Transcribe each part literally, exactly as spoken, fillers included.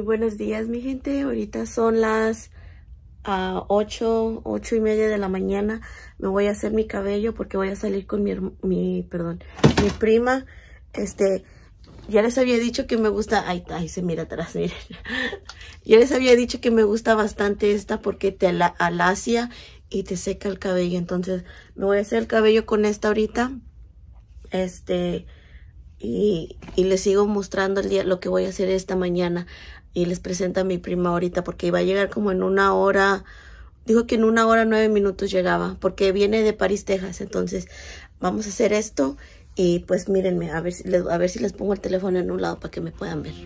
buenos días, mi gente. Ahorita son las uh, ocho, ocho y media de la mañana. Me voy a hacer mi cabello porque voy a salir con mi, mi, perdón, mi prima. Este, ya les había dicho que me gusta, ay, ay, se mira atrás, miren. Ya les había dicho que me gusta bastante esta porque te ala, alacia y te seca el cabello. Entonces, me voy a hacer el cabello con esta ahorita. Este... Y, y les sigo mostrando el día lo que voy a hacer esta mañana. Y les presento a mi prima ahorita porque iba a llegar como en una hora. Dijo que en una hora nueve minutos llegaba porque viene de París, Texas. Entonces vamos a hacer esto y pues mírenme, a ver si les, a ver si les pongo el teléfono en un lado para que me puedan ver.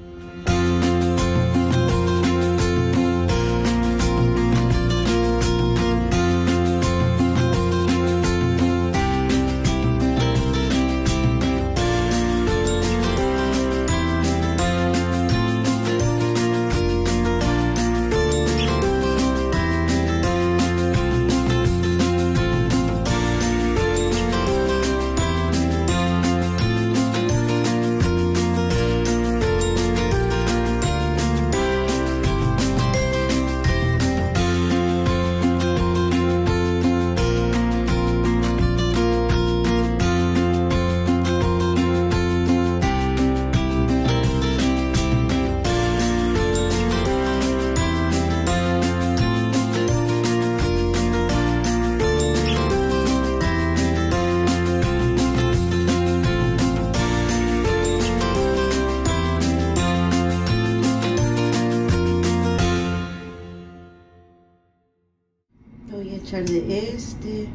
Voy a echar de este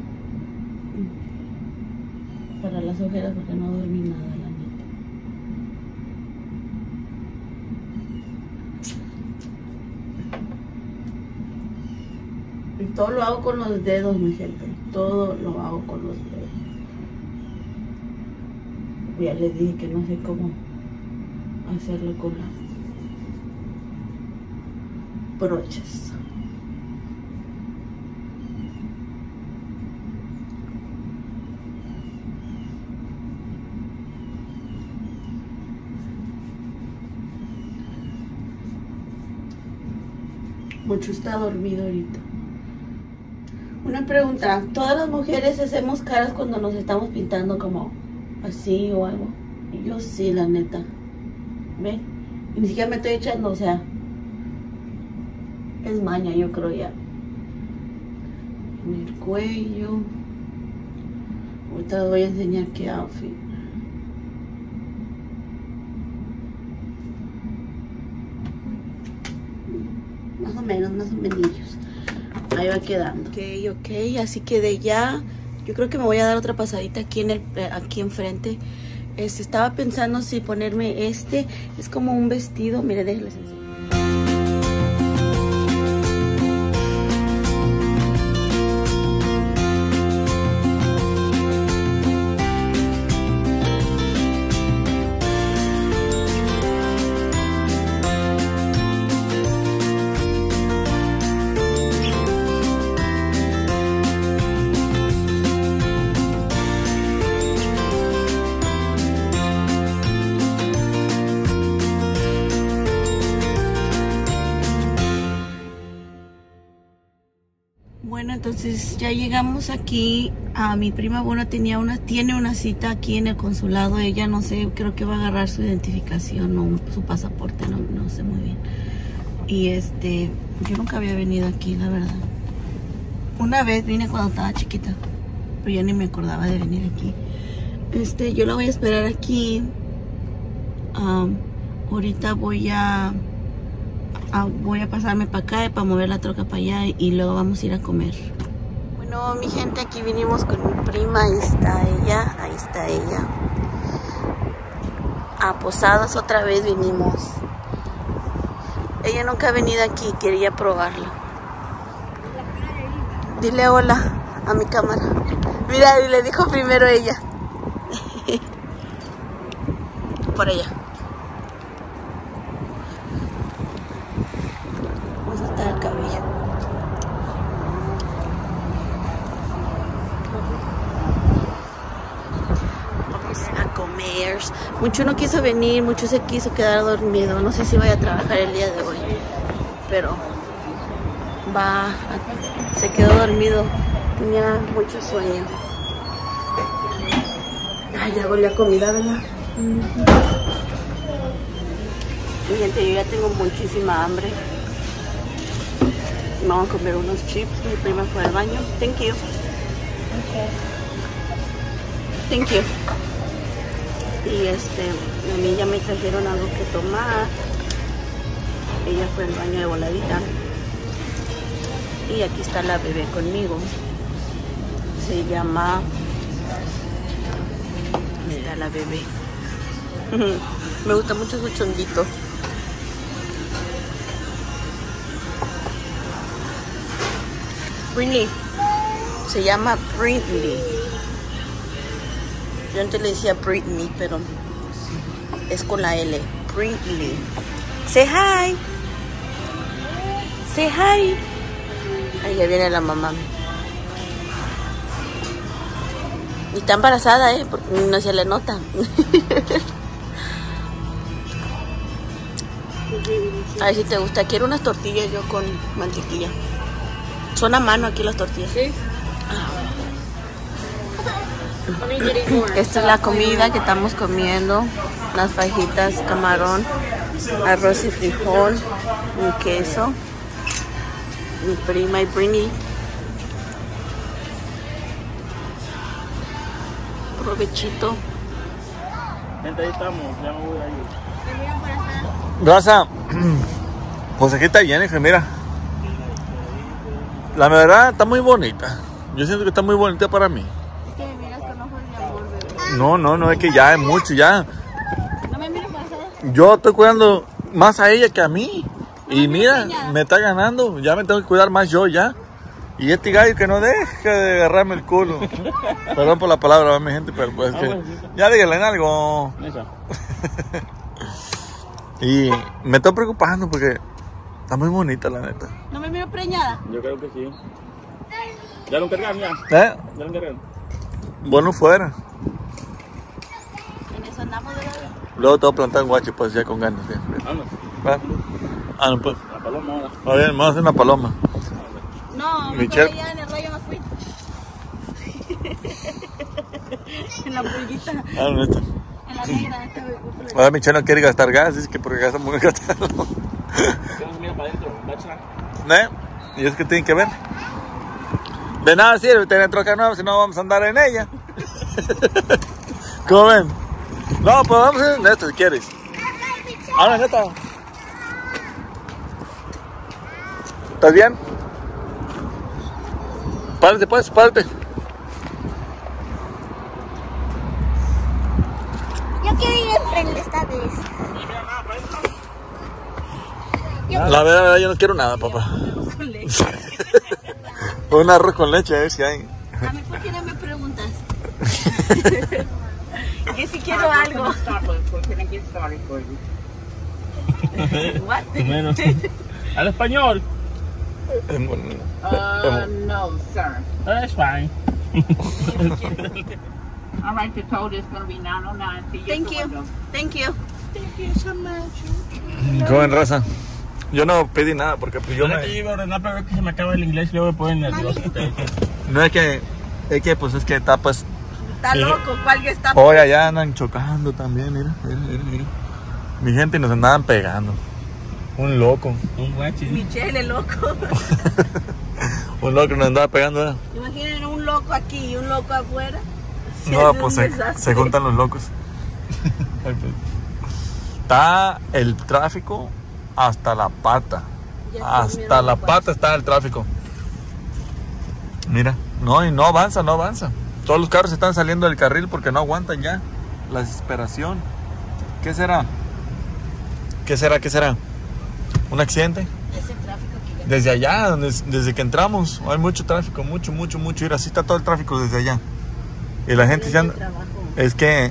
para las ojeras porque no dormí nada, la neta. Y todo lo hago con los dedos, mi gente. Todo lo hago con los dedos. Ya les dije que no sé cómo hacerlo con las brochas. Mucho está dormido ahorita. Una pregunta, ¿todas las mujeres hacemos caras cuando nos estamos pintando como así o algo? Yo sí, la neta. ¿Ven? Y ni siquiera me estoy echando, o sea, es maña, yo creo ya. En el cuello. Ahorita les voy a enseñar qué outfit. Más o menos, más o menos. Ahí va quedando. Ok, ok, así que de ya. Yo creo que me voy a dar otra pasadita aquí en el aquí enfrente. Este, estaba pensando si ponerme este. Es como un vestido. Mire, déjenles enseñar. Bueno, entonces ya llegamos aquí. A mi prima, bueno, tenía una, tiene una cita aquí en el consulado. Ella no sé, creo que va a agarrar su identificación o su pasaporte, no, no sé muy bien. Y este, yo nunca había venido aquí, la verdad. Una vez vine cuando estaba chiquita, pero ya ni me acordaba de venir aquí. Este, yo la voy a esperar aquí. Um, ahorita voy a... Ah, voy a pasarme para acá para mover la troca para allá y luego vamos a ir a comer. Bueno, mi gente, aquí vinimos con mi prima. Ahí está ella, ahí está ella. A Posadas otra vez vinimos. Ella nunca ha venido aquí, quería probarla. Dile hola a mi cámara. Mira, y le dijo primero ella. Por allá. El cabello. Vamos a comer. Mayors. Mucho no quiso venir, mucho se quiso quedar dormido. No sé si vaya a trabajar el día de hoy, pero va, a, se quedó dormido. Tenía mucho sueño. Ay, ya olía comida, ¿verdad? Mm-hmm. Mi gente, yo ya tengo muchísima hambre. Vamos a comer unos chips. Mi prima fue al baño. Thank you. Okay. Thank you. Y este, a mí ya me trajeron algo que tomar. Ella fue al baño de voladita. Y aquí está la bebé conmigo. Se llama... Mira la bebé. Me gusta mucho su chonguito. Brinley. Se llama Brinley. Yo antes le decía Britney, pero es con la L. Brinley. Say hi. Say hi. Ahí ya viene la mamá. Y está embarazada, ¿eh? Porque no se le nota. A ver si te gusta. Quiero unas tortillas yo con mantequilla. Son a mano aquí las tortillas. Sí. Ah. Esta es la comida que estamos comiendo. Las fajitas, camarón, arroz y frijol, un queso. Mi prima y Brini. Provechito. Gente, ahí estamos, ya me voy a ir. Raza, pues aquí está Jennifer, mira. La verdad está muy bonita. Yo siento que está muy bonita para mí. Es que me miras con ojos de amor, bebé. No, no, no, es que ya es mucho, ya. No me mires más, ¿eh? Yo estoy cuidando más a ella que a mí. Y mira, me está ganando. Ya me tengo que cuidar más yo ya. Y este gallo que no deja de agarrarme el culo. Perdón por la palabra, mi gente, pero pues que... Ya díganle algo. Y me estoy preocupando porque está muy bonita, la neta. ¿No me miro preñada? Yo creo que sí. ¿Ya lo encargaron ya? ¿Eh? ¿Ya lo encargaron? Bueno, fuera. En eso andamos de la vida. Luego te voy a plantar un guacho, pues ya con ganas. ¿Sí? Vámonos. ¿Va? Ah, no, pues. La paloma ahora. A ver, vamos a hacer una paloma. No, Michelle. me ya en el rayo me fui. En la pulguita. Ah, no, está. En la negra. Esta vez. Ahora Michelle no quiere gastar gas, dice que porque gasta muy gastarlo. ¿Qué nos mira para adentro? ¿Eh? Y es que tienen que ver. De nada sirve tener troca nueva si no vamos a andar en ella. ¿Cómo ven? No, pues vamos a ir en esto si quieres. Ahora, neta. ¿Estás bien? Párate, pues, párate. Yo quiero ir enfrente esta vez. La verdad, la verdad, yo no quiero nada, papá. Con leche. Un arroz con leche, a ver si hay. A mí, ¿por qué no me preguntas? Que si quiero algo. What? Menos. ¿Al español? Uh, no, sir. That's fine. All right, the total is going to be nine oh nine. Thank you. Thank you. Thank you so much. Joven raza. Yo no pedí nada porque pues yo Yo me... iba a ordenar, pero es que se me acaba el inglés y luego me ponen nervioso. No es que... Es que pues es que está pues... Está loco, ¿cuál que está? Hoy allá andan chocando también, mira, mira, mira, mira. Mi gente nos andaban pegando. Un loco. Un guachi. Michelle, el loco. Un loco nos andaba pegando, ¿verdad? Imaginen un loco aquí y un loco afuera. Sí, No, es pues un se, desastre. se juntan los locos. Está el tráfico hasta la pata. Ya Hasta comieron la los pata está el tráfico. Mira, no, y no avanza, no avanza. Todos los carros están saliendo del carril porque no aguantan ya. La desesperación. ¿Qué será? ¿Qué será? ¿Qué será? ¿Un accidente? Ese tráfico que ya... Desde allá, desde, desde que entramos, hay mucho tráfico, mucho, mucho, mucho. Mira, así está todo el tráfico desde allá. Y la gente ya anda... Es que...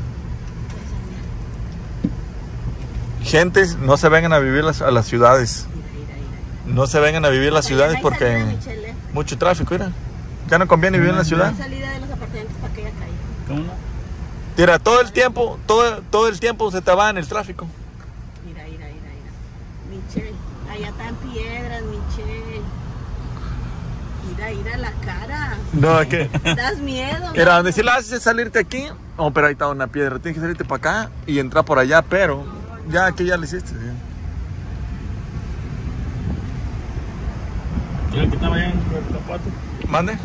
Gente, no se vengan a vivir las, a las ciudades. No se vengan a vivir las ciudades porque... Mucho tráfico, mira. Ya no conviene vivir en la ciudad. Hay salida de los apartamentos para aquella calle. ¿Cómo no? Mira, todo el tiempo, todo, todo el tiempo se te va en el tráfico. Mira, mira, mira, mira. Michelle, allá están piedras, Michelle. Mira, mira la cara. No, es que... Das miedo. Mira, donde sí la haces es salirte aquí. Oh, pero ahí está una piedra. Tienes que salirte para acá y entrar por allá, pero ya aquí ya lo hiciste. ¿Sí? Mira que estaba allá en el zapato. Mande.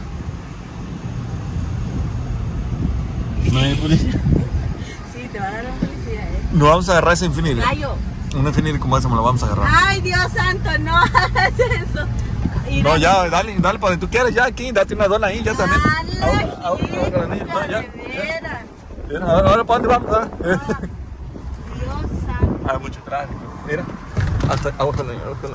No hay policía. Sí, te va a dar una felicidad, ¿eh? Nos vamos a agarrar ese Infinity. Gallo. Un Infinity como ese me lo vamos a agarrar. Ay, Dios santo, no hagas eso. Mira, No, ya, dale, dale para donde tú quieras, ya aquí, date una dona ahí, ya también. Ala, Ahora, ahora, ahora, ahora, hija, ya, de ya. veras. Mira, Ahora, ahora, ¿para dónde vamos? Ah, Dios santo. Hay mucho tráfico. Mira, hasta, abójala, abójala.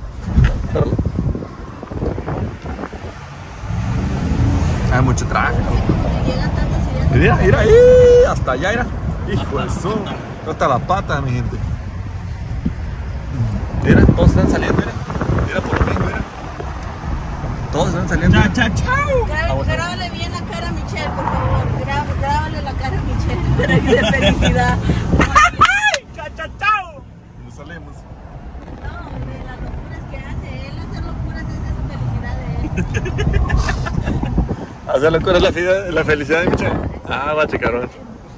Hay mucho tráfico. Llegan tantas ideas. Mira, mira, ahí, hasta allá, mira. Hijo de su. Hasta la pata, mi gente. Mira, todos están saliendo, mira. Mira por lo mismo, mira. Todos están saliendo. Chao, chao, chao. Grá- Grábale bien la cara a Michelle, por favor. Grá- Grábale la cara a Michelle para que de felicidad. Chao, chao, chao. Nos salimos. No, hombre, las locuras que hace él, hacer locuras esa es su felicidad de él. Hacer locura es la, felicidad- la felicidad de Michelle. Ah, va, chicarón.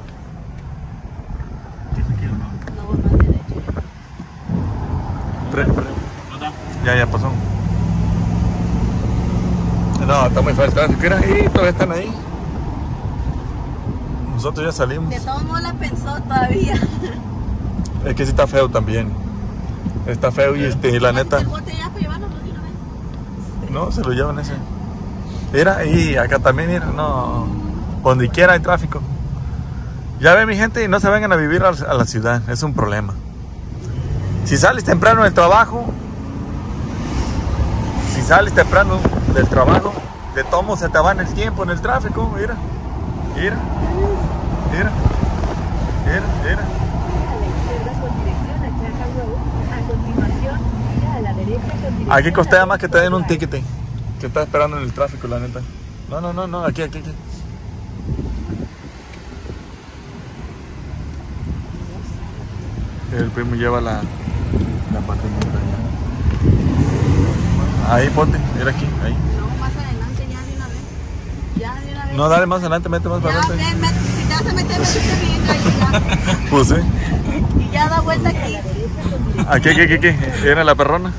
No, más derecho. Pre, pre. ¿No está? Ya, ya pasó. No, está muy feo el tráfico. Mira, ahí, todavía están ahí. Nosotros ya salimos. De todos modos la pensó todavía. Es que sí está feo también. Está feo y este, la neta. ¿El bote ya para llevarlo de una vez? No, se lo llevan ese. Mira, y acá también, mira, no. Donde quiera hay tráfico. Ya ven, mi gente, y no se vengan a vivir a, a la ciudad. Es un problema. Si sales temprano del trabajo, si sales temprano del trabajo, de tomo se te va en el tiempo, en el tráfico. Mira, mira, mira, mira, mira. Aquí costea más que te den un ticket. Que estás esperando en el tráfico, la neta. No, no, no, no, aquí, aquí, aquí. El primo lleva la, la patineta. Ahí, ponte, mira aquí, ahí. No, más adelante ya de una vez. Ya de una vez. No, dale más adelante, mete más para Ya, adelante. ven, met- si te vas a meter, metete bien, gallo, ya. Pues sí. Y ya da vuelta aquí. Aquí, aquí, aquí, aquí. ¿Viene la perrona?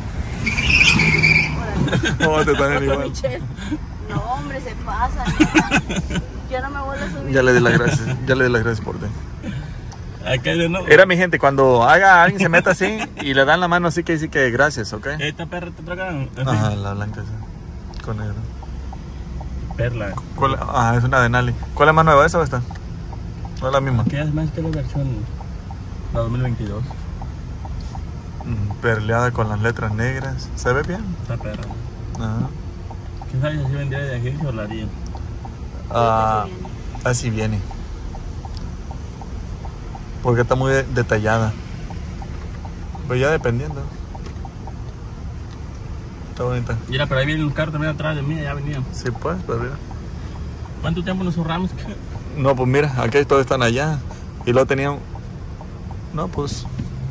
No, te también igual. Michelle. No, hombre, se pasa. Ya, ya no me vuelvo a subir. Ya le di las gracias, ya le di las gracias por ti. Acá de nuevo. Era mi gente, cuando haga alguien se meta así y le dan la mano así que dice que gracias, ¿ok? Esta perra te tragan. Ajá, la blanca esa. Con negro. Perla. ¿Cuál? Ah, es una de Nali. ¿Cuál es más nueva, esa o esta? No es la misma. ¿Qué es más que la versión la dos mil veintidós? Mm, Perleada con las letras negras. ¿Se ve bien? Esta perra. Ajá. ¿Quién sabe si vendría de agencia o la haría? Ah, así viene. Porque está muy de- detallada. Pero ya dependiendo. Está bonita. Mira, pero ahí viene un carro también atrás de mí, ya venía. Sí, pues, pero mira. ¿Cuánto tiempo nos ahorramos? No, pues mira, aquí todos están allá. Y lo tenían. No, pues.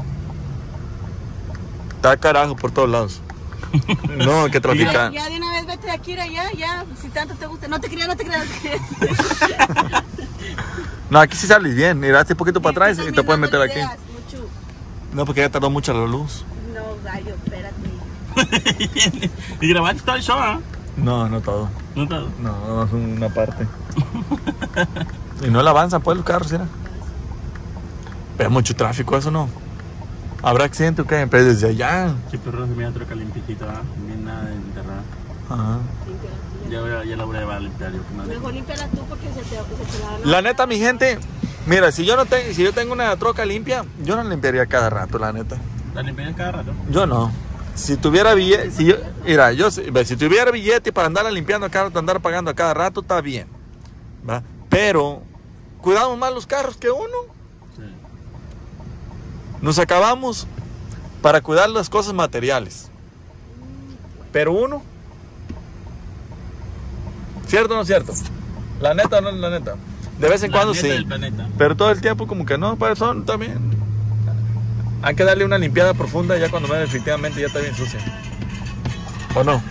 Está carajo por todos lados. No, hay que Ya, traficar. ya de una vez vete de aquí a allá, ya. Si tanto te gusta. No te creas, no te creas. No te creas. No, aquí sí sales bien. Mira, un poquito para atrás Tú y te también puedes meter dándole aquí. ideas, mucho. No, porque ya tardó mucho la luz. No, gallo, espérate. Y grabaste todo el show, ¿ah? No, no todo. No todo. No, es una parte. Y no le avanzan pues los carros, ¿sí? Pero mucho tráfico, eso no. ¿Habrá accidente o qué? Pero desde allá. Sí, pero se me da troca limpiecita, ¿ah? Bien nada de enterrada. Ajá. Ya, voy a- ya la voy a llevar a limpiar yo. que no le- Mejor límpiala tú porque se te, se te va a dar La neta, mi gente, mira, si yo no tengo, si yo tengo una troca limpia, yo no limpiaría cada rato, la neta. ¿La limpias cada rato? Yo no. Si tuviera billete, si yo, mira, yo si si tuviera billete para andarla limpiando cada rato, andar pagando a cada rato, está bien. ¿Va? Pero cuidamos más los carros que uno. Sí. Nos acabamos para cuidar las cosas materiales. Pero uno, ¿cierto o no cierto? La neta o no la neta. De vez en La cuando nieta sí. del planeta. Pero todo el tiempo como que no, para son también. Hay que darle una limpiada profunda ya cuando vean definitivamente ya está bien sucia. ¿O no?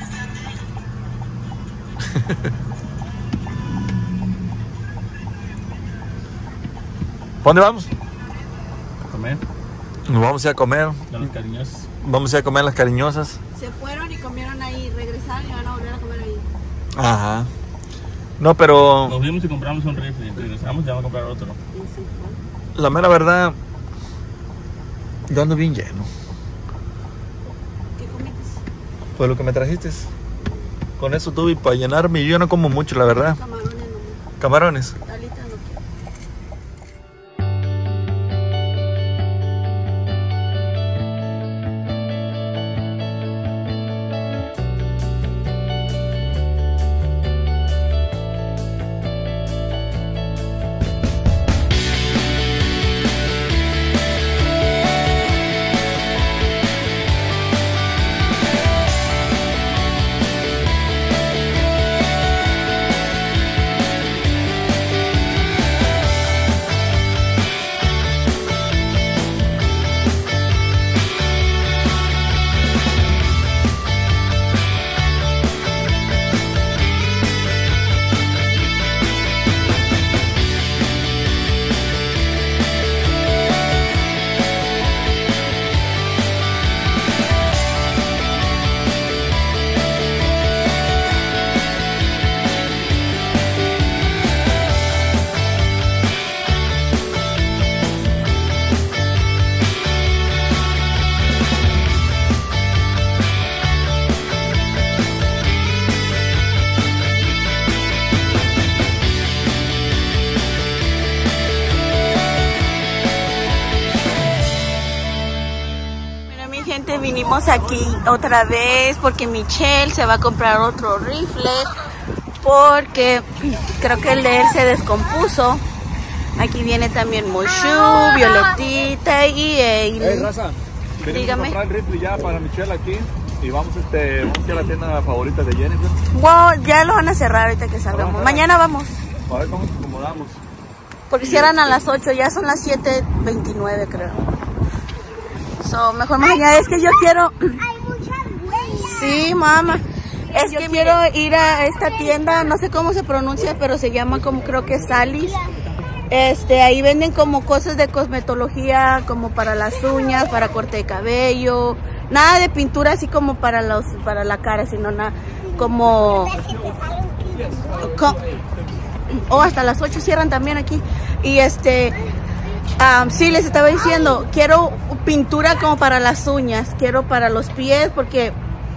¿Para dónde vamos? A comer. Nos vamos a ir a comer. De los cariñosos. Vamos a ir a comer las cariñosas. Se fueron y comieron ahí, regresaron y van a volver a comer ahí. Ajá. No, pero Nos fuimos y compramos un rifle. Entonces regresamos y vamos a comprar otro. la mera verdad, yo ando bien lleno. ¿Qué comiste? Pues lo que me trajiste. Con eso tuve para llenarme. Yo no como mucho, la verdad. Camarones no. Camarones. Alitas no quiero. Vinimos aquí otra vez porque Michelle se va a comprar otro rifle porque creo que el de él se descompuso. Aquí viene también Mushu, Violetita y Eileen. Hey, raza, venimos Dígame. a comprar el rifle ya para Michelle aquí y vamos, este, vamos a ir a la tienda favorita de Jennifer. Wow, ya lo van a cerrar ahorita que salgamos. Ajá. Mañana vamos. A ver cómo nos acomodamos. Porque cierran a las ocho, ya son las siete veintinueve creo. So, mejor mañana. Es que yo quiero... Hay muchas huellas. Sí, mamá. Es que quiero ir a esta tienda, no sé cómo se pronuncia, pero se llama como creo que Sally's. Este, ahí venden como cosas de cosmetología, como para las uñas, para corte de cabello, nada de pintura así como para los, para la cara, sino nada como, co- oh, hasta las ocho cierran también aquí. Y este, um, sí les estaba diciendo, quiero pintura como para las uñas, quiero para los pies, porque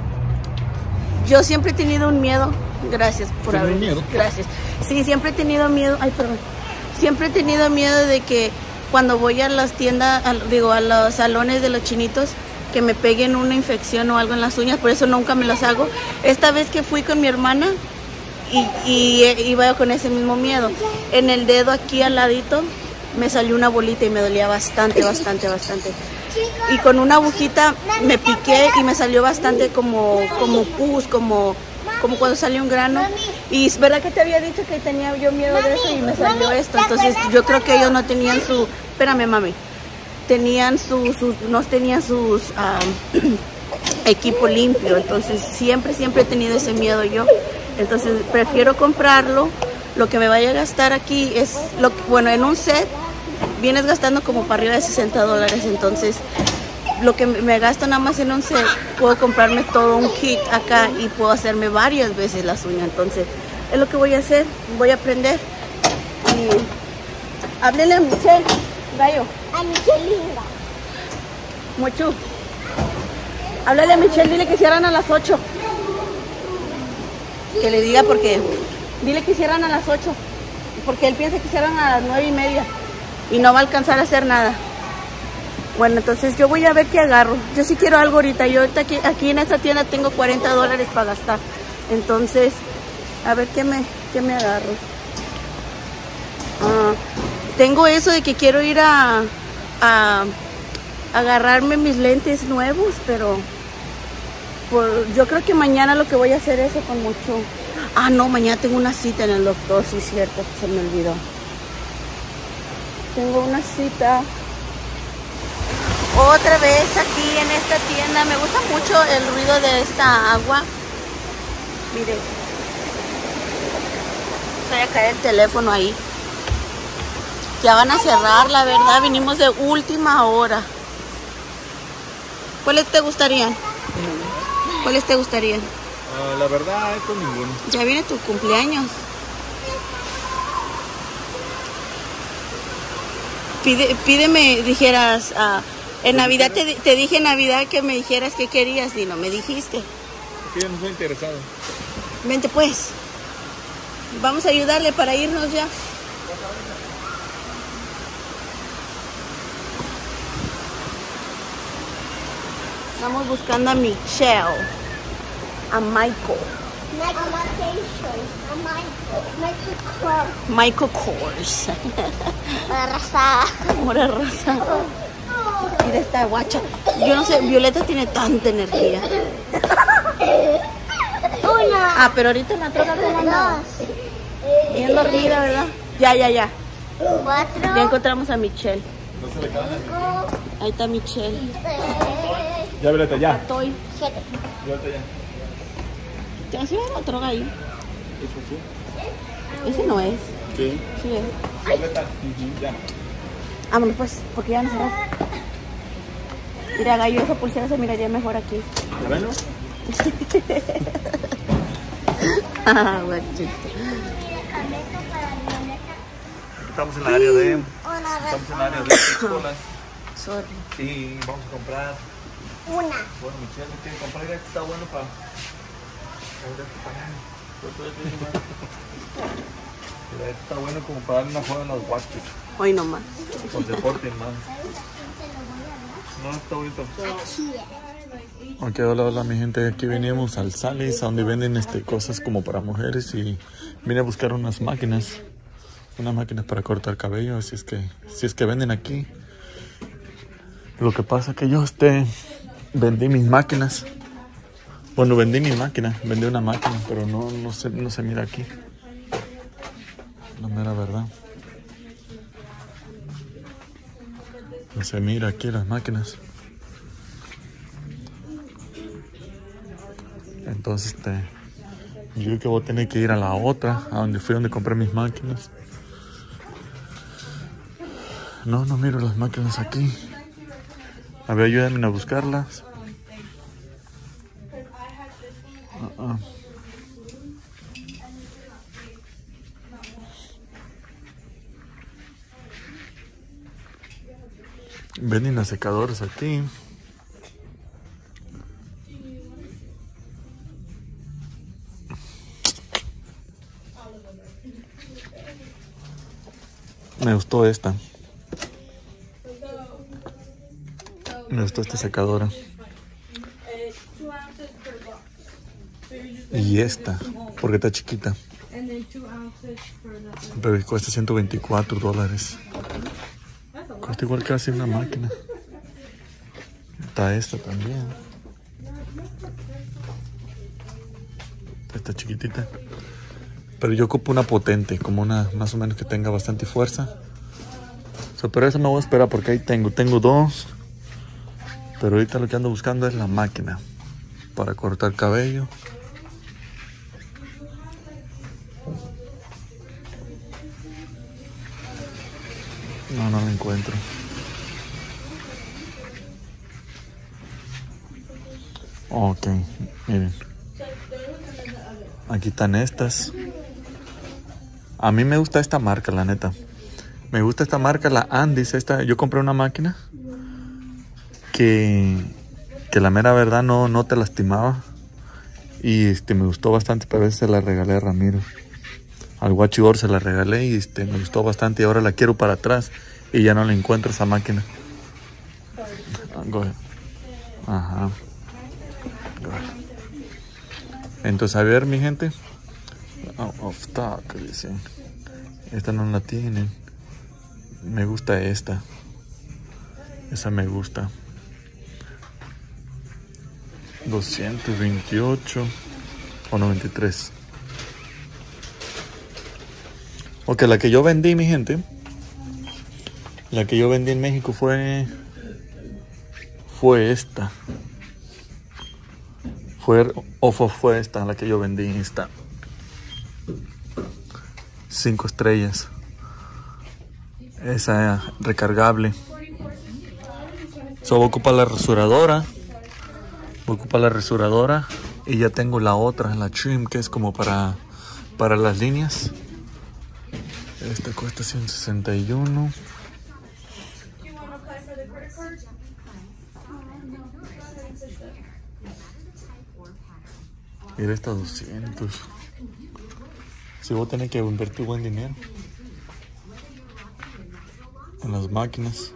yo siempre he tenido un miedo. Gracias por haber. miedo? Gracias. Sí, siempre he tenido miedo. Ay, perdón. Siempre he tenido miedo de que cuando voy a las tiendas, a- digo, a los salones de los chinitos, que me peguen una infección o algo en las uñas, por eso nunca me las hago. Esta vez que fui con mi hermana y, y eh, iba con ese mismo miedo. En el dedo aquí al ladito me salió una bolita y me dolía bastante, bastante, bastante. Y con una agujita me piqué y me salió bastante como, como pus, como, como cuando salió un grano. Y es verdad que te había dicho que tenía yo miedo de eso y me salió esto. Entonces yo creo que ellos no tenían su... Espérame, mami. Tenían sus... sus no tenían sus... um, equipo limpio. Entonces siempre, siempre he tenido ese miedo yo. Entonces prefiero comprarlo. Lo que me vaya a gastar aquí es... lo que, bueno, en un set vienes gastando como para arriba de sesenta dólares. Entonces lo que me gasto nada más en un set, puedo comprarme todo un kit acá y puedo hacerme varias veces las uñas. Entonces es lo que voy a hacer, voy a aprender. Y háblele a Michelle, gallo, A Michelina. Mucho. Háblale a Michelle, dile que cierran a las ocho. Que le diga porque, dile que cierran a las ocho. Porque él piensa que cierran a las nueve y media y no va a alcanzar a hacer nada. Bueno, entonces yo voy a ver qué agarro. Yo sí quiero algo ahorita. Yo ahorita aquí, aquí en esta tienda tengo cuarenta dólares para gastar. Entonces, a ver qué me, qué me agarro. Ah, tengo eso de que quiero ir a, a agarrarme mis lentes nuevos, pero por, yo creo que mañana lo que voy a hacer es eso con mucho. Ah, no, mañana tengo una cita en el doctor, sí es cierto, se me olvidó. Tengo una cita otra vez aquí en esta tienda. Me gusta mucho el ruido de esta agua. Mire, voy a caer el teléfono ahí. Ya van a cerrar, la verdad, vinimos de última hora. ¿Cuáles te gustarían? ¿Cuáles te gustarían? Uh, la verdad, esto ninguno. Ya viene tu cumpleaños. Pide, pídeme, dijeras, uh, en Navidad te, te dije en Navidad que me dijeras qué querías y no me dijiste. Es que yo no soy interesado. Vente pues. Vamos a ayudarle para irnos ya. Estamos buscando a Michelle, a Michael. Michael Kors. Raza. Ahora rosa. Mira esta guacha. Yo no sé, Violeta tiene tanta energía. Una. Ah, pero ahorita en la troca cómo andaba. Bien dormida, ¿verdad? Ya, ya, ya. Cuatro. Ya encontramos a Michelle. Cinco. Ahí está Michelle. Seis. Ya, Violeta, ya. Estoy. Siete. Violeta, ya. ¿Te vas a ver la troca ahí? Ese no es. Sí. Sí es. Violeta, uh-huh, ya. Vámonos pues, porque ya van a cerrar. Mira, Gallo, esa pulsera se miraría mejor aquí. ¿Ya ven? Ah, guachito. Estamos en el área de... Una Estamos en el área de razón. escuelas. Sorry. Y vamos a comprar... Una. Bueno, Michelle me quiere comprar, ya que está bueno para... Mira, esto está bueno como para darle una joda a los guachos. Hoy nomás. Pues deporten más. No, está bonito. Ok, hola, hola mi gente. Aquí venimos al Sally's, a donde venden este, cosas como para mujeres. Y vine a buscar unas máquinas. Unas máquinas para cortar cabello. Así es que, si es que venden aquí. Lo que pasa es que yo este, vendí mis máquinas. Bueno, vendí mi máquina, vendí una máquina, pero no, no, se, no se mira aquí. La mera verdad. No se mira aquí las máquinas. Entonces, este, yo creo que voy a tener que ir a la otra, a donde fui donde compré mis máquinas. No, no miro las máquinas aquí. A ver, ayúdenme a buscarlas. Uh-uh. Venden las secadoras aquí. Me gustó esta. Me gustó esta secadora. Y esta, porque está chiquita. Pero cuesta ciento veinticuatro dólares. Cuesta igual casi una máquina. Está esta también. Está chiquitita. Pero yo ocupo una potente, como una más o menos que tenga bastante fuerza. So, pero esa me voy a esperar porque ahí tengo. Tengo dos. Pero ahorita lo que ando buscando es la máquina para cortar cabello. No, no la encuentro. Ok, miren. Aquí están estas. A mí me gusta esta marca, la neta. Me gusta esta marca, la Andis. Esta, yo compré una máquina que, que la mera verdad no, no te lastimaba. Y este, me gustó bastante, pero a veces se la regalé a Ramiro. Al Guachibor se la regalé y este, me gustó bastante. Y ahora la quiero para atrás y ya no la encuentro esa máquina. Go ahead. Ajá. Go ahead. Entonces, a ver, mi gente. Out of stock, dicen. Esta no la tienen. Me gusta esta. Esa me gusta. doscientos veintiocho o noventa y tres. Ok, la que yo vendí, mi gente. La que yo vendí en México fue... Fue esta. Fue... Ofo fue esta, la que yo vendí. Esta. Cinco estrellas. Esa recargable. So, voy a ocupar la rasuradora. Voy a ocupar la rasuradora. Y ya tengo la otra, la trim, que es como para, para las líneas. Esta cuesta ciento sesenta y uno. Y esta doscientos. Si voy a tener que invertir buen dinero en las máquinas.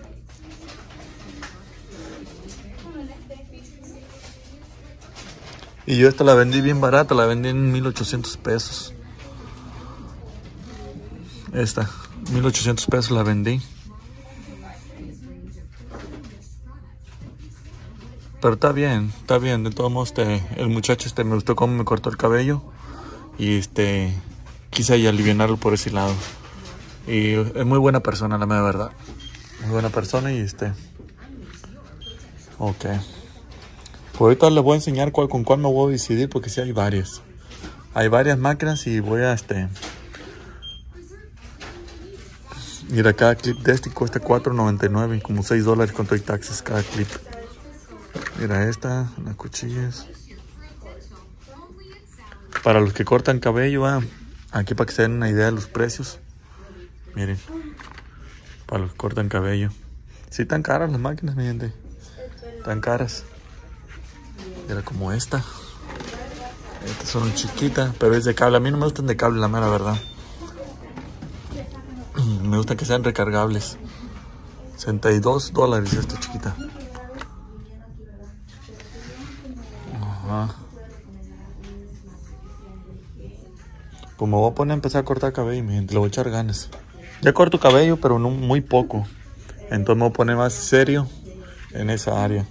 Y yo esta la vendí bien barata, la vendí en mil ochocientos pesos. Esta, mil ochocientos pesos la vendí. Pero está bien, está bien. De todos modos, este, el muchacho este me gustó cómo me cortó el cabello. Y este quise ahí aliviarlo por ese lado. Y es muy buena persona, la mera verdad. Muy buena persona y este... Ok. Pues ahorita les voy a enseñar cuál, con cuál me voy a decidir, porque sí hay varias. Hay varias máquinas y voy a este... Mira, cada clip de este cuesta cuatro noventa y nueve, como seis dólares con todo y taxes cada clip. Mira esta, las cuchillas. Para los que cortan cabello, ah, aquí para que se den una idea de los precios. Miren, para los que cortan cabello. Sí, tan caras las máquinas, mi gente. Tan caras. Mira como esta. Estas son chiquitas, pero es de cable. A mí no me gustan de cable, la mera verdad. Me gusta que sean recargables. sesenta y dos dólares esta chiquita. Ajá. Pues me voy a poner a empezar a cortar cabello, mi gente. Le voy a echar ganas. Ya corto cabello, pero no muy poco. Entonces me voy a poner más serio en esa área.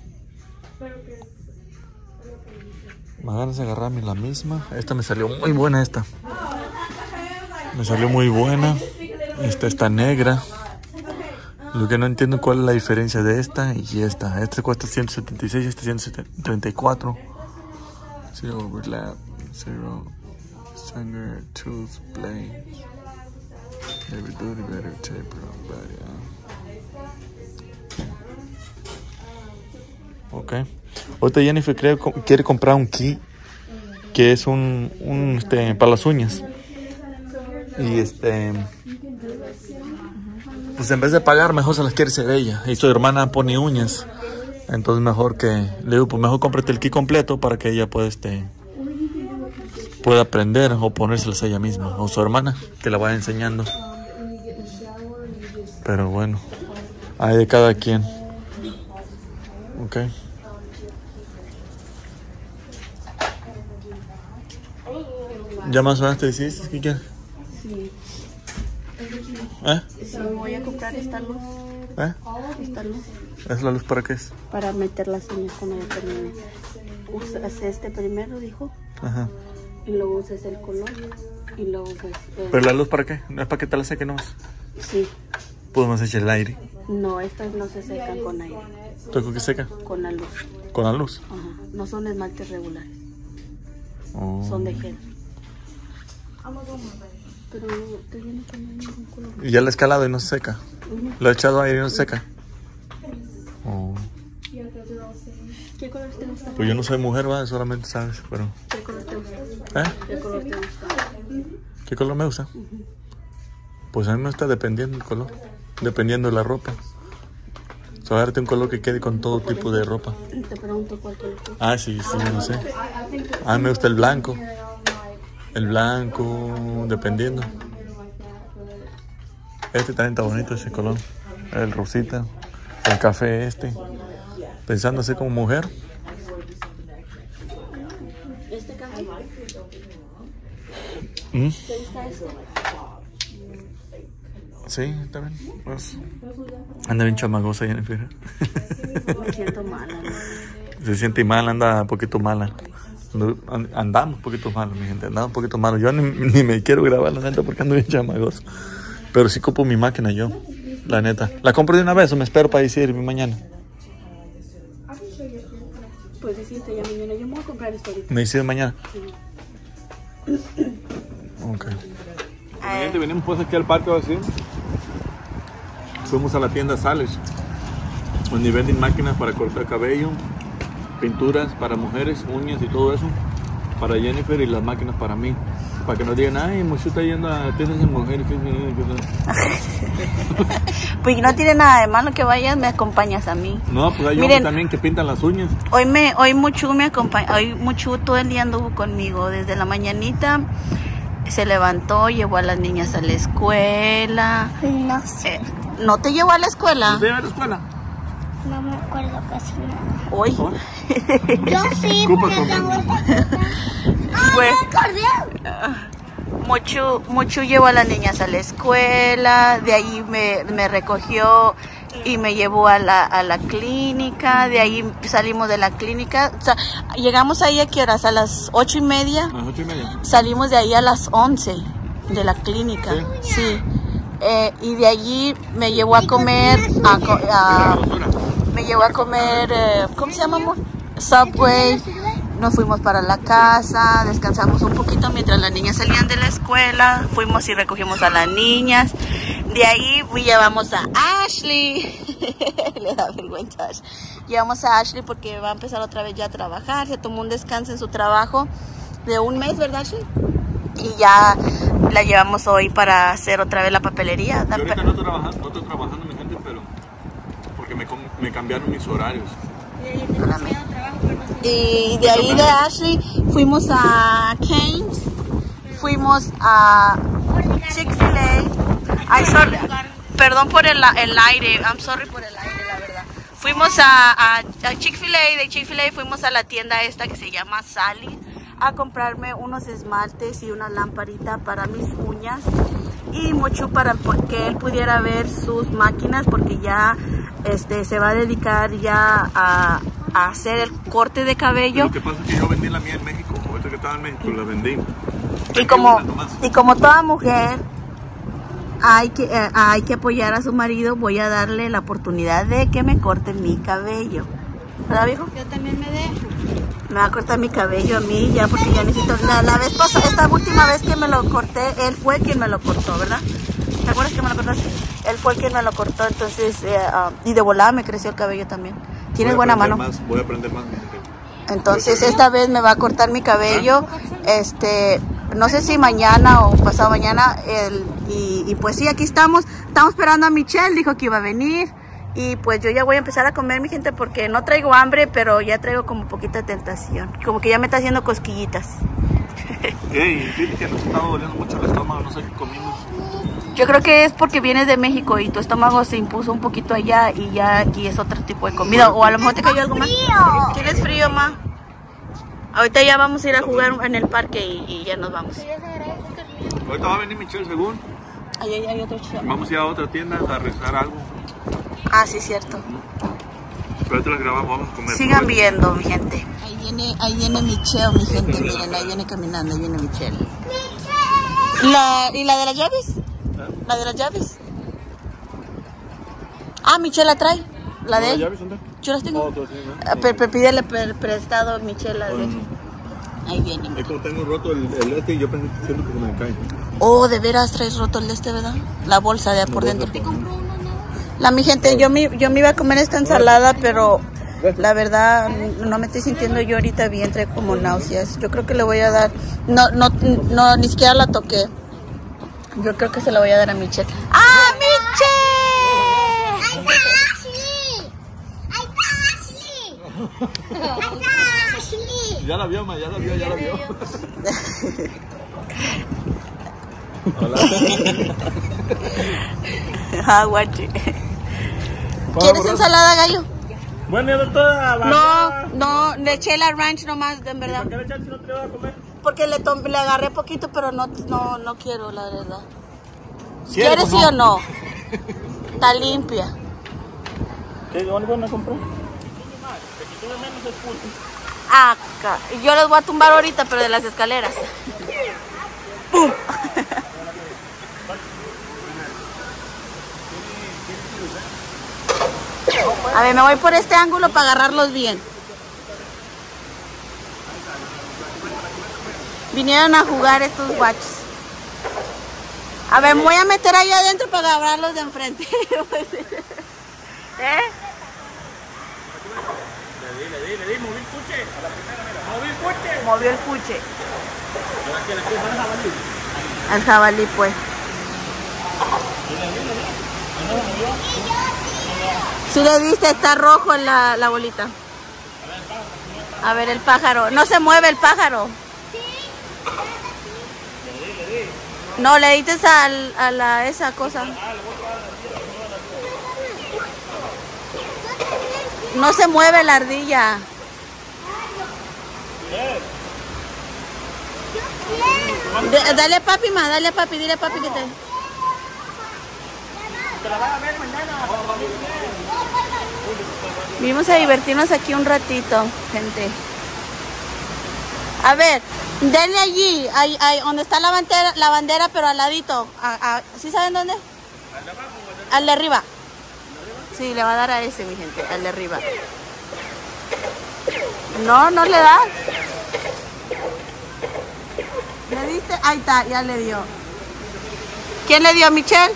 Me ganas de agarrarme la misma. Esta me salió muy buena esta. Me salió muy buena. Esta está negra. Lo que no entiendo cuál es la diferencia de esta y esta. Esta cuesta ciento setenta y seis y esta ciento treinta y cuatro. Zero overlap. Zero Sanger tooth blade. Every duty better taper on body. Ok. Ahorita Jennifer creo, quiere comprar un kit que es un, un este, para las uñas. Y este... Pues en vez de pagar, mejor se las quiere hacer ella. Y su hermana pone uñas. Entonces mejor que... Le digo, pues mejor cómprate el kit completo para que ella pueda, este... pueda aprender o ponérselas ella misma. O su hermana, que la vaya enseñando. Pero bueno. Hay de cada quien. Ok. ¿Ya más o menos te decidiste qué quieres? Sí. ¿Eh? Sí, voy a comprar esta luz. ¿Eh? Esta luz. ¿Es la luz para qué es? Para meter las uñas cuando ya termine. Usas este primero, dijo. Ajá. Y luego usas el color. Y luego usas... El... ¿Pero la luz para qué? ¿No es para que te la seque nomás? Sí. Podemos echar el aire. No, estas no se secan con aire. ¿Tú con qué seca? Con la luz. ¿Con la luz? Ajá. No son esmaltes regulares. Oh. Son de gel. Pero te viene con ningún color. Y ya la he escalado y no se seca. Uh-huh. Lo he echado aire y no se seca. Oh. ¿Qué color te gusta? Pues yo no soy mujer, va, solamente sabes, pero... ¿Qué color te gusta? ¿Eh? ¿Qué color te gusta? ¿Qué color me gusta? Uh-huh. Pues a mí me está dependiendo el color. Dependiendo de la ropa. O sea, darte un color que quede con todo tipo de ropa. Te pregunto cuál color te gusta. Ah, sí, sí, yo no sé. A mí me gusta el blanco. El blanco, dependiendo. Este también está bonito, ese color. El rosita. El café este. Pensando así como mujer. ¿Este café? ¿Mm? ¿Te gusta eso? Sí, está bien. Pues, anda bien chamagosa, Jennifer. Me siento mala, ¿no? Se siente mal, anda un poquito mala. Andamos un poquito malos, mi gente, andamos un poquito malos. Yo ni, ni me quiero grabar, la neta, porque ando bien chamagoso. Pero sí compro mi máquina yo, la neta. ¿La compro de una vez o me espero para decir mañana? Pues decirte ya mañana, yo me voy a comprar esto ahorita. ¿Me decides mañana? Sí. Ok. Mi gente, venimos pues aquí al parque así. Fuimos a la tienda Sales, donde venden máquinas para cortar cabello, pinturas para mujeres, uñas y todo eso. Para Jennifer y las máquinas para mí. Para que no digan, ay, Mochu está yendo a tiendas de mujeres. Pues no tiene nada de malo que vayas, me acompañas a mí. No, pues hay hombres también que pintan las uñas. Hoy me, hoy Mochu me acompaña, hoy Mochu todo el día anduvo conmigo, desde la mañanita se levantó, llevó a las niñas a la escuela. No sé. Eh, ¿No te llevó a la escuela? ¿No te lleva a la escuela? No me acuerdo casi nada. Hoy. Yo sí, porque tengo esta cosa. Fue. ¡Ah, Mochu, Mochu llevó a las niñas a la escuela, de ahí me, me recogió y me llevó a la, a la clínica, de ahí salimos de la clínica, o sea, llegamos ahí a qué horas, a las ocho y media, A las ocho y media. Salimos de ahí a las once de la clínica, sí, sí. Eh, y de allí me llevó a comer, a, a, me llevó a comer, eh, ¿cómo se llama, amor? Subway. Nos fuimos para la casa, descansamos un poquito mientras las niñas salían de la escuela, fuimos y recogimos a las niñas, de ahí llevamos a Ashley, le da vergüenza a Ashley. Llevamos a Ashley porque va a empezar otra vez ya a trabajar, se tomó un descanso en su trabajo de un mes, ¿verdad, Ashley? Y ya la llevamos hoy para hacer otra vez la papelería. Yo ahorita no estoy trabajando, no estoy trabajando, mi gente, pero porque me, me cambiaron mis horarios. Y de ahí de Ashley fuimos a Cane's, fuimos a Chick-fil-A. Ay, sorry, perdón por el, el aire, I'm sorry por el aire, la verdad. Fuimos a, a, a Chick-fil-A, de Chick-fil-A fuimos a la tienda esta que se llama Sally a comprarme unos esmaltes y una lamparita para mis uñas y mucho para que él pudiera ver sus máquinas porque ya este se va a dedicar ya a, a hacer el corte de cabello. Lo que pasa es que yo vendí la mía en México, ahorita que estaba en México la vendí. Y como, y como toda mujer hay que, eh, hay que apoyar a su marido, voy a darle la oportunidad de que me corte mi cabello. ¿Verdad, viejo? Yo también me dejo. Me va a cortar mi cabello a mí ya porque ya necesito. La, la vez pasada, esta última vez que me lo corté, él fue quien me lo cortó, ¿verdad? ¿Te acuerdas que me lo cortaste? Él fue quien me lo cortó, entonces, eh, uh, y de volada me creció el cabello también. Tienes buena mano. Más, voy a aprender más. Entonces esta vez me va a cortar mi cabello, este, no sé si mañana o pasado mañana, el, y, y pues sí, aquí estamos, estamos esperando a Michelle, dijo que iba a venir. Y pues yo ya voy a empezar a comer, mi gente, porque no traigo hambre, pero ya traigo como poquita tentación. Como que ya me está haciendo cosquillitas. Hey, fíjate que nos estaba doliendo mucho el estómago, no sé qué comimos. Yo creo que es porque vienes de México y tu estómago se impuso un poquito allá y ya aquí es otro tipo de comida. O a lo mejor te cayó algo más. ¿Tienes frío, ma? Ahorita ya vamos a ir a jugar en el parque y, y ya nos vamos. Ahorita va a venir Michelle, según. Ahí hay, hay otro chico. Vamos a ir a otra tienda a rezar algo. Ah, sí, cierto. Pero te las grabamos, vamos a comer. Sigan viendo, mi gente. Ahí viene, ahí viene Michelle, mi gente. Miren, ahí viene caminando, ahí viene Michelle. La, ¿Y la de las llaves? ¿La de las llaves? Ah, Michelle la trae. ¿La de él? Yo las tengo. Ah, pero, pero pídele pre- prestado a Michelle la de él. Ahí viene. Es como tengo roto el, el este y yo pensé que siento que se me cae. Oh, de veras traes roto el de este, ¿verdad? La bolsa de por dentro. La mi gente, yo me, yo me iba a comer esta ensalada, pero la verdad no me estoy sintiendo yo ahorita bien, traigo como náuseas. Yo creo que le voy a dar, no, no, no, ni siquiera la toqué. Yo creo que se la voy a dar a Michelle. ¡Ah, Michelle! ¡Ahí está Ashley! ¡Ahí está Ashley! ¡Ahí está Ashley! Ya la vio, ma, ya la vio, ya la vio. Hola. Ah, guachi. ¿Quieres ensalada, gallo? Bueno, ya toda la No, no, le eché la ranch nomás, en verdad. ¿Por qué le echaste si no te lo vas a comer? Porque le, tom- le agarré poquito, pero no, no, no quiero, la verdad. ¿Quieres ¿Quieres o sí no? o no? Está limpia. ¿Qué? ¿Dónde van a comprar? Aquí tuve menos el pulpo. Acá. Yo los voy a tumbar ahorita, pero de las escaleras. ¡Pum! A ver, me voy por este ángulo para agarrarlos bien. Vinieron a jugar estos guachos. A ver, me voy a meter ahí adentro para agarrarlos de enfrente. ¿Eh? Le di, le di, moví el puche. A la primera, mira. Moví el puche. Movió el puche. Aquí, aquí, al jabalí. Al jabalí, pues. Si le diste, está rojo la, la bolita. A ver el pájaro. No se mueve el pájaro. No, le diste al, a la, esa cosa. No se mueve la ardilla. De, dale a papi más, dale a papi, dile a papi que te... Te la van a ver mañana. Vamos a divertirnos aquí un ratito, gente. A ver, denle allí, ahí, ahí, donde está la bandera, la bandera, pero al ladito. A, a, ¿sí saben dónde? ¿Al de abajo o al de arriba? Sí, le va a dar a ese, mi gente, al de arriba. No, no le das. ¿Le diste? Ahí está, ya le dio. ¿Quién le dio, Michelle?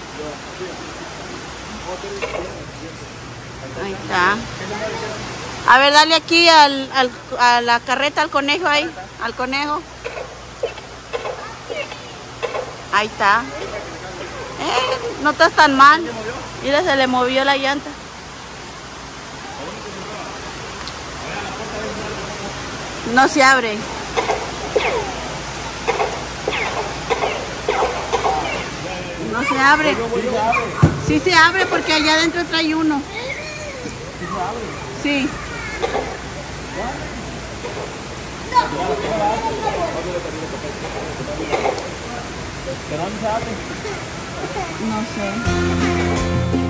Ahí está. A ver, dale aquí al, al, a la carreta, al conejo ahí. Al conejo. Ahí está. Eh, no estás tan mal. Mira, se le movió la llanta. No se abre. No se abre. Sí se abre porque allá adentro trae uno. Sí. No sé.